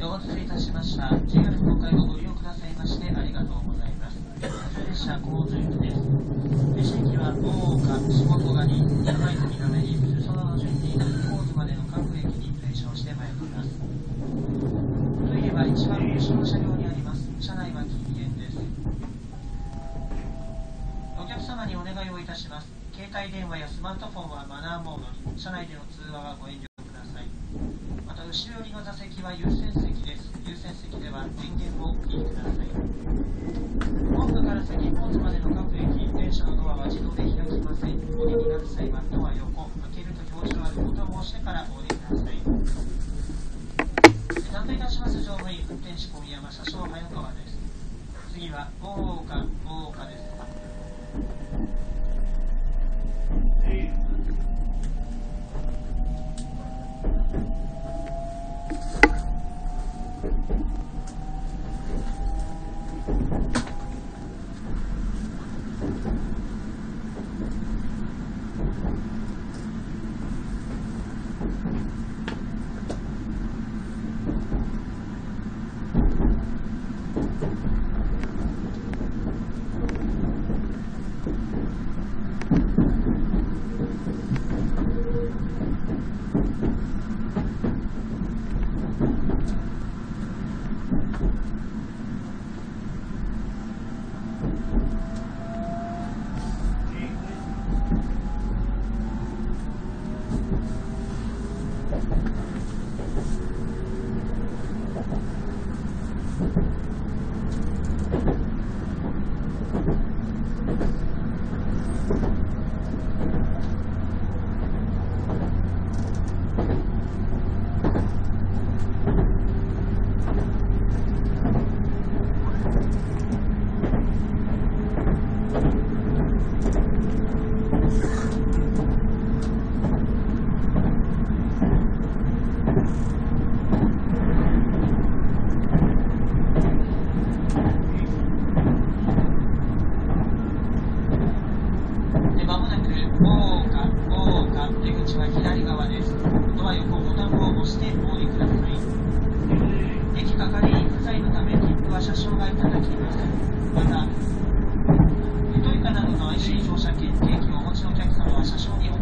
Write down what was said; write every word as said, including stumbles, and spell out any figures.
お待たせいたしました。 ジェイアール 東海をご利用くださいましてありがとうございます。普通列車交通駅です。列車駅は大岡、下戸狩、山泉なめにその順に高津までの各駅に停車をしてまいります。トイレは一番後ろの車両にあります。車内は禁煙です。お客様にお願いをいたします。携帯電話やスマートフォンはマナーモードに、車内での通話はご遠慮ください。また後ろ寄りの座席は優先席です。優先席では電源をお切りください。本部から先高津までの各駅、電車のドアは自動で開きません。お降りになる際はドア横、開けると表示のあるボタンを押してからお降りください。担当いたします乗務員、運転士小宮山、車掌早川です。次は大岡、大岡です。車掌に